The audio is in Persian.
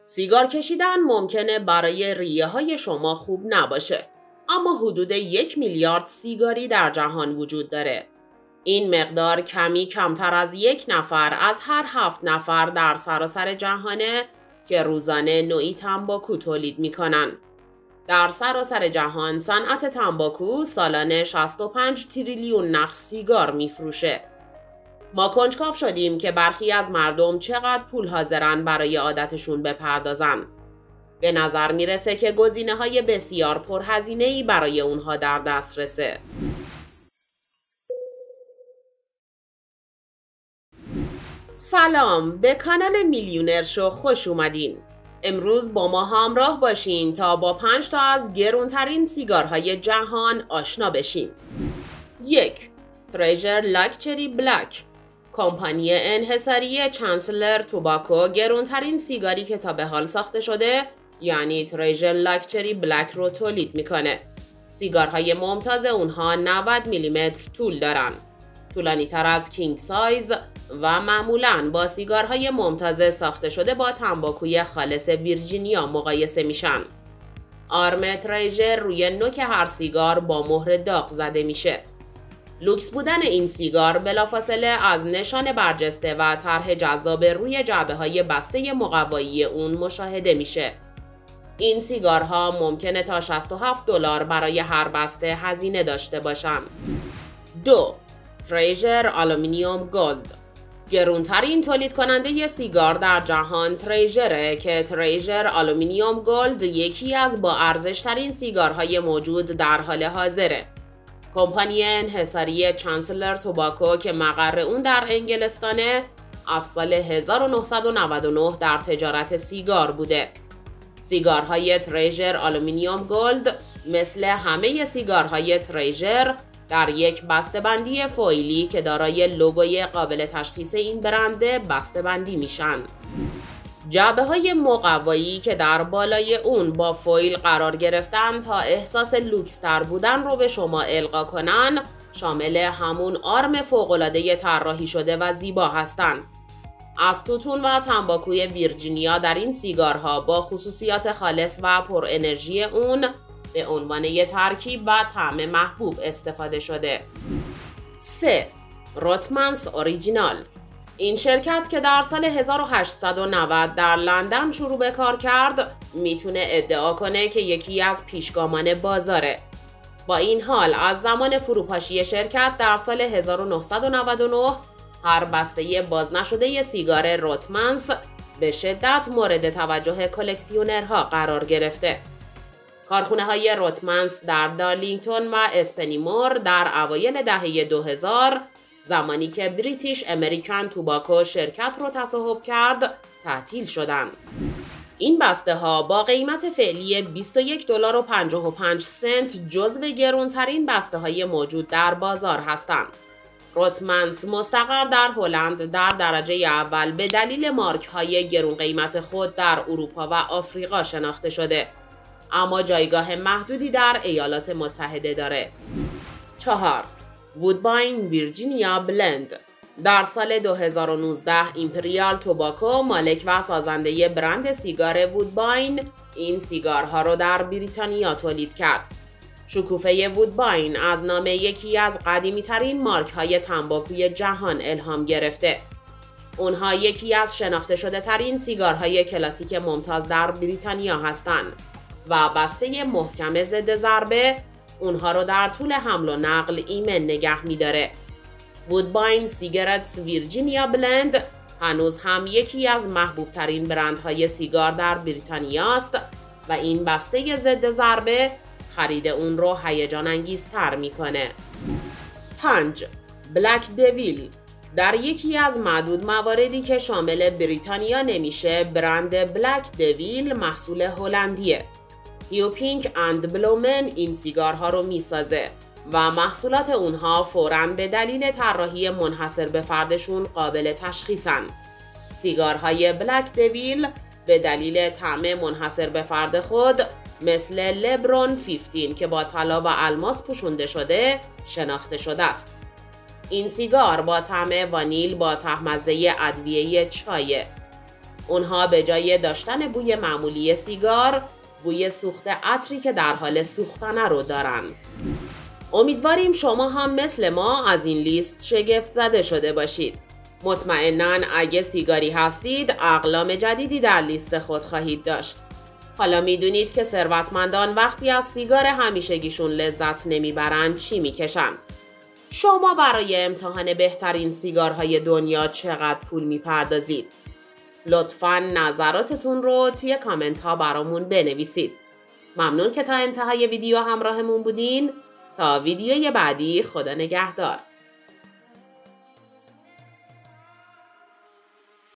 سیگار کشیدن ممکنه برای ریه‌های شما خوب نباشه، اما حدود 1 میلیارد سیگاری در جهان وجود داره. این مقدار کمی کمتر از 1 نفر از هر 7 نفر در سراسر جهانه که روزانه نوعی تنباکو تولید میکنن. در سراسر جهان صنعت تنباکو سالانه 65 تریلیون نخ سیگار میفروشه. ما کنجکاو شدیم که برخی از مردم چقدر پول حاضرن برای عادتشون بپردازن. به نظر میرسه که گزینه‌های بسیار پرهزینه‌ای برای اونها در دسترسه. سلام، به کانال میلیونر شو خوش اومدین. امروز با ما همراه باشین تا با 5 تا از گرونترین سیگارهای جهان آشنا بشیم. 1. تریژر لاکچری بلک. کمپانی انحصاری چانسلر توباکو گرونترین سیگاری که تا به حال ساخته شده، یعنی تریژر لاکچری بلک رو تولید میکنه. سیگارهای ممتاز اونها 90 میلیمتر طول دارن، طولانی تر از کینگ سایز و معمولاً با سیگارهای ممتاز ساخته شده با تنباکوی خالص ویرجینیا مقایسه میشن. آرم تریژر روی نوک هر سیگار با مهر داغ زده میشه. لوکس بودن این سیگار بلافاصله از نشان برجسته و طرح جذاب روی جعبه‌های بسته مقوایی اون مشاهده میشه. این سیگارها ممکنه تا $67 برای هر بسته هزینه داشته باشن. 2. تریژر آلومینیوم گلد. گرونترین تولید کننده سیگار در جهان تریژره که تریژر آلومینیوم گلد یکی از با ارزش‌ترین سیگارهای موجود در حال حاضره. کمپانی انحصاری چانسلر توباکو که مقر اون در انگلستانه، از سال 1999 در تجارت سیگار بوده. سیگارهای تریژر آلومینیوم گلد مثل همه سیگارهای تریژر در یک بسته‌بندی فویلی که دارای لوگوی قابل تشخیص این برنده بسته‌بندی میشن. جعبه‌های مقوایی که در بالای اون با فویل قرار گرفتن تا احساس لوکس‌تر بودن رو به شما القا کنن، شامل همون آرم فوق‌العاده طراحی شده و زیبا هستن. از توتون و تنباکوی ویرجینیا در این سیگارها با خصوصیات خالص و پر انرژی اون به عنوان یک ترکیب و طعم محبوب استفاده شده. 3. روتمنس اوریجینال. این شرکت که در سال 1890 در لندن شروع به کار کرد، میتونه ادعا کنه که یکی از پیشگامان بازاره. با این حال از زمان فروپاشی شرکت در سال 1999 هر بسته باز نشده سیگار روتمنس به شدت مورد توجه کلکسیونرها قرار گرفته. کارخونه های روتمنس در دارلینگتون و اسپنیمور در اوایل دهه 2000 زمانی که بریتیش امریکن توباکو شرکت رو تصاحب کرد تعطیل شدند. این بسته ها با قیمت فعلی $21.55 جزو گرونترین بسته های موجود در بازار هستند. روتمنس مستقر در هلند در درجه اول به دلیل مارک های گرون قیمت خود در اروپا و آفریقا شناخته شده، اما جایگاه محدودی در ایالات متحده داره. 4. وودباین ویرجینیا بلند. در سال 2019 ایمپریال توباکو، مالک و سازنده برند سیگار وودباین، این سیگارها رو در بریتانیا تولید کرد. شکوفه وودباین از نام یکی از قدیمی ترین مارک های تنباکوی جهان الهام گرفته. اونها یکی از شناخته شده ترین سیگارهای کلاسیک ممتاز در بریتانیا هستند و بسته محکم ضد ضربه اونها رو در طول حمل و نقل ایمن نگه می‌داره. وودباین سیگارتس ویرجینیا بلند هنوز هم یکی از محبوب ترین برندهای سیگار در بریتانیا است و این بسته ضد ضربه خرید اون رو هیجان انگیزتر میکنه. 5. بلک دویل. در یکی از معدود مواردی که شامل بریتانیا نمیشه، برند بلک دویل محصول هلندیه. هیوپینک اند بلومن این سیگارها رو میسازه و محصولات اونها فوراً به دلیل طراحی منحصر به فردشون قابل تشخیصن. سیگارهای بلک دویل به دلیل طعم منحصر به فرد خود مثل لبرون 15 که با طلا و الماس پوشونده شده شناخته شده است. این سیگار با طعم وانیل با طعم‌مزه ادویه چایه. اونها به جای داشتن بوی معمولی سیگار، بوی سوخت عطری که در حال سوختنه رو دارن. امیدواریم شما هم مثل ما از این لیست شگفت زده شده باشید. مطمئناً اگه سیگاری هستید، اقلام جدیدی در لیست خود خواهید داشت. حالا میدونید که ثروتمندان وقتی از سیگار همیشگیشون لذت نمیبرن چی میکشن. شما برای امتحان بهترین سیگارهای دنیا چقدر پول میپردازید؟ لطفاً نظراتتون رو توی کامنت ها برامون بنویسید. ممنون که تا انتهای ویدیو همراهمون بودین. تا ویدیوی بعدی، خدا نگهدار.